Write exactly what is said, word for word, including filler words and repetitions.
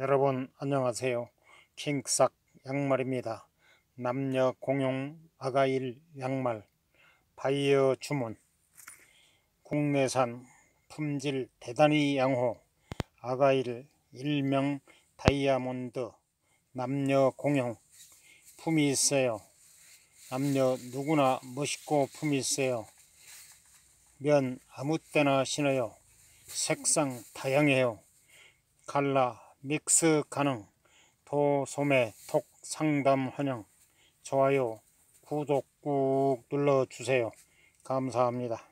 여러분 안녕하세요. 킹삭 양말입니다. 남녀 공용 아가일 양말 바이어 주문. 국내산 품질 대단히 양호 아가일 일명 다이아몬드. 남녀 공용 품이 있어요. 남녀 누구나 멋있고 품이 있어요. 면 아무 때나 신어요. 색상 다양해요. 갈라 믹스 가능. 도 소매 톡 상담 환영. 좋아요 구독 꾹 눌러주세요. 감사합니다.